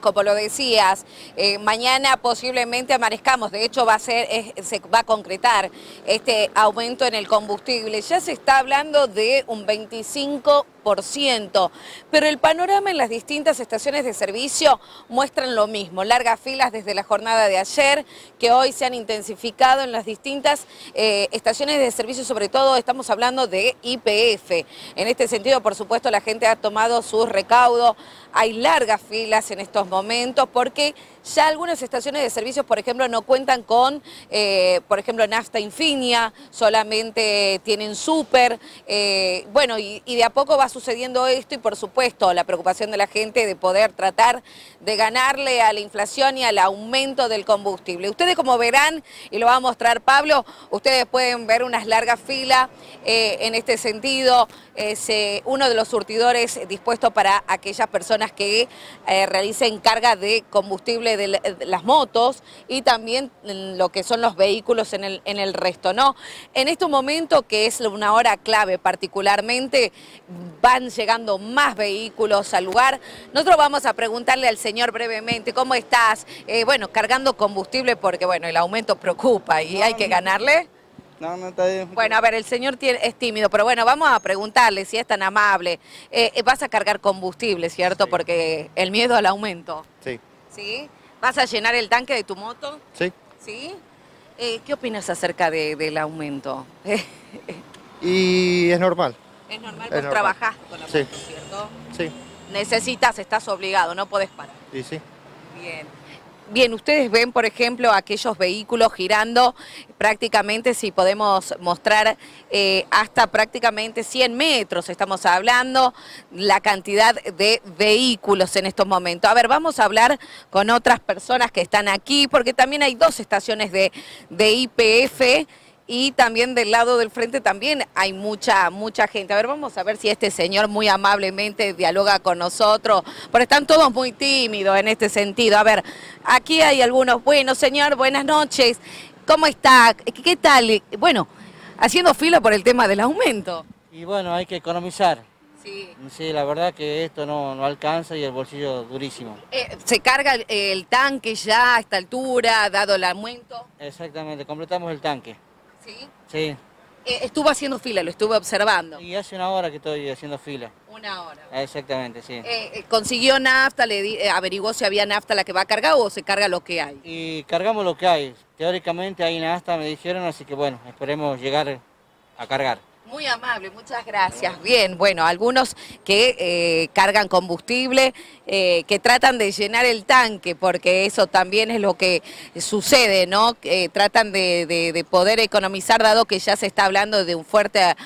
como lo decías, mañana posiblemente amanezcamos, de hecho se va a concretar este aumento en el combustible. Ya se está hablando de un 25%, pero el panorama en las distintas estaciones de servicio muestran lo mismo. Largas filas desde la jornada de ayer, que hoy se han intensificado en las distintas estaciones de servicio, sobre todo estamos hablando de YPF. En este sentido, por supuesto, la gente ha tomado sus recaudos. Hay largas filas en estos momentos porque ya algunas estaciones de servicios, por ejemplo, no cuentan con, por ejemplo, nafta Infinia, solamente tienen súper. Bueno, y de a poco va sucediendo esto y, por supuesto, la preocupación de la gente de poder tratar de ganarle a la inflación y al aumento del combustible. Ustedes, como verán, y lo va a mostrar Pablo, ustedes pueden ver unas largas filas en este sentido. Uno de los surtidores dispuesto para aquellas personas que realicen carga de combustible de las motos y también lo que son los vehículos en el resto, ¿no? En este momento, que es una hora clave particularmente, van llegando más vehículos al lugar. Nosotros vamos a preguntarle al señor brevemente, ¿cómo estás? Bueno, cargando combustible porque, bueno, el aumento preocupa y hay que ganarle. No, no está bien. Bueno, a ver, el señor es tímido, pero bueno, vamos a preguntarle si es tan amable. Vas a cargar combustible, ¿cierto? Sí. Porque el miedo al aumento. Sí. ¿Sí? ¿Vas a llenar el tanque de tu moto? Sí. ¿Sí? ¿Qué opinas acerca del aumento? Y es normal. Es normal, vos trabajás con la moto, ¿cierto? Sí. Necesitas, estás obligado, no podés parar. Y sí. Bien. Bien, ustedes ven, por ejemplo, aquellos vehículos girando prácticamente, si podemos mostrar, hasta prácticamente 100 metros, estamos hablando, la cantidad de vehículos en estos momentos. A ver, vamos a hablar con otras personas que están aquí, porque también hay dos estaciones de YPF. Y también del lado del frente también hay mucha gente. A ver, vamos a ver si este señor muy amablemente dialoga con nosotros, porque están todos muy tímidos en este sentido. A ver, aquí hay algunos. Bueno, señor, buenas noches. ¿Cómo está? ¿Qué tal? Bueno, haciendo fila por el tema del aumento. Y bueno, hay que economizar. Sí. Sí, la verdad que esto no alcanza y el bolsillo durísimo. ¿Se carga el tanque ya a esta altura, dado el aumento? Exactamente, completamos el tanque. ¿Sí? Sí. Estuvo haciendo fila, lo estuve observando. Y hace una hora que estoy haciendo fila. Una hora. Exactamente, sí. ¿Consiguió nafta? ¿Averiguó si había nafta la que va a cargar o se carga lo que hay? Y cargamos lo que hay. Teóricamente hay nafta, me dijeron, así que bueno, esperemos llegar a cargar. Muy amable, muchas gracias. Bien, bueno, algunos que cargan combustible, que tratan de llenar el tanque, porque eso también es lo que sucede, ¿no? Tratan de poder economizar, dado que ya se está hablando de un fuerte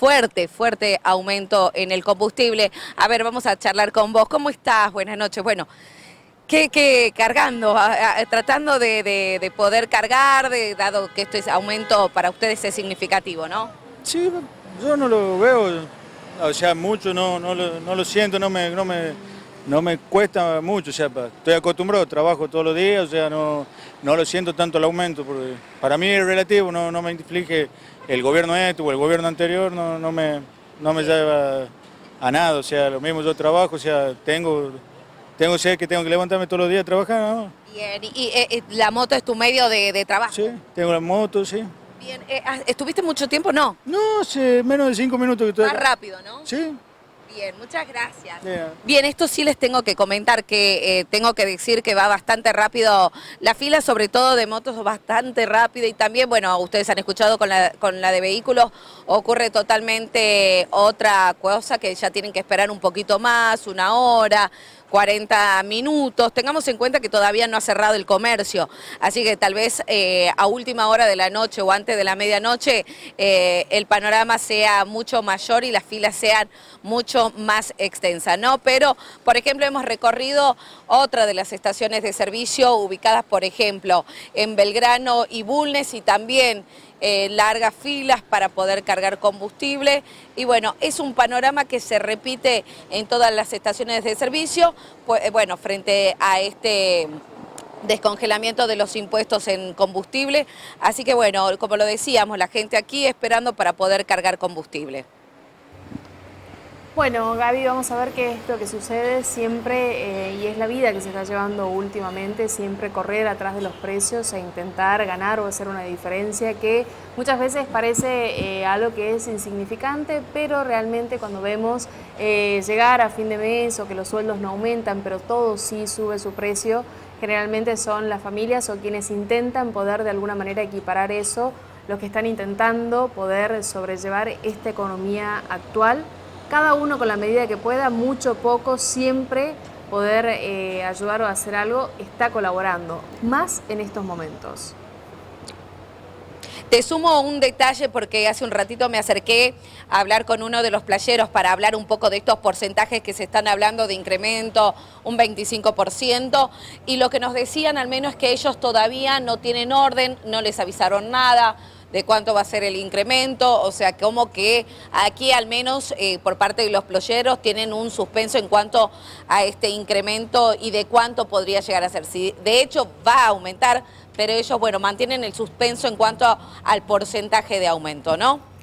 aumento en el combustible. A ver, vamos a charlar con vos. ¿Cómo estás? Buenas noches. Bueno, ¿qué cargando? Tratando de poder cargar, dado que este aumento para ustedes es significativo, ¿no? Sí, yo no lo veo, o sea, mucho, no lo siento, no me cuesta mucho, o sea, estoy acostumbrado, trabajo todos los días, o sea, no lo siento tanto el aumento, porque para mí es relativo, no me inflige el gobierno este o el gobierno anterior, no me lleva a nada, o sea, lo mismo yo trabajo, o sea, tengo que levantarme todos los días a trabajar, ¿no? Bien, ¿y la moto es tu medio de trabajo? Sí, tengo la moto, sí. Bien, ¿estuviste mucho tiempo? No. No, hace menos de 5 minutos que estoy Más acá. rápido, ¿no? Sí. Bien, muchas gracias. Yeah. Bien, esto sí les tengo que comentar, que tengo que decir que va bastante rápido la fila, sobre todo de motos, bastante rápida, y también, bueno, ustedes han escuchado con la de vehículos, ocurre totalmente otra cosa, que ya tienen que esperar un poquito más, una hora, 40 minutos. Tengamos en cuenta que todavía no ha cerrado el comercio, así que tal vez a última hora de la noche o antes de la medianoche el panorama sea mucho mayor y las filas sean mucho más extensas, ¿no? Pero, por ejemplo, hemos recorrido otra de las estaciones de servicio ubicadas, por ejemplo, en Belgrano y Bulnes, y también largas filas para poder cargar combustible, y bueno, es un panorama que se repite en todas las estaciones de servicio, pues, bueno, frente a este descongelamiento de los impuestos en combustible, así que bueno, como lo decíamos, la gente aquí esperando para poder cargar combustible. Bueno, Gaby, vamos a ver qué es lo que sucede siempre, y es la vida que se está llevando últimamente, siempre correr atrás de los precios e intentar ganar o hacer una diferencia que muchas veces parece algo que es insignificante, pero realmente cuando vemos llegar a fin de mes o que los sueldos no aumentan, pero todo sí sube su precio, generalmente son las familias o quienes intentan poder de alguna manera equiparar eso, los que están intentando poder sobrellevar esta economía actual. Cada uno con la medida que pueda, mucho o poco, siempre poder ayudar o hacer algo, está colaborando, más en estos momentos. Te sumo un detalle porque hace un ratito me acerqué a hablar con uno de los playeros para hablar un poco de estos porcentajes que se están hablando de incremento, un 25%, y lo que nos decían al menos es que ellos todavía no tienen orden, no les avisaron nada de cuánto va a ser el incremento, o sea, como que aquí al menos por parte de los playeros tienen un suspenso en cuanto a este incremento y de cuánto podría llegar a ser. Si de hecho va a aumentar, pero ellos, bueno, mantienen el suspenso en cuanto al porcentaje de aumento, ¿no?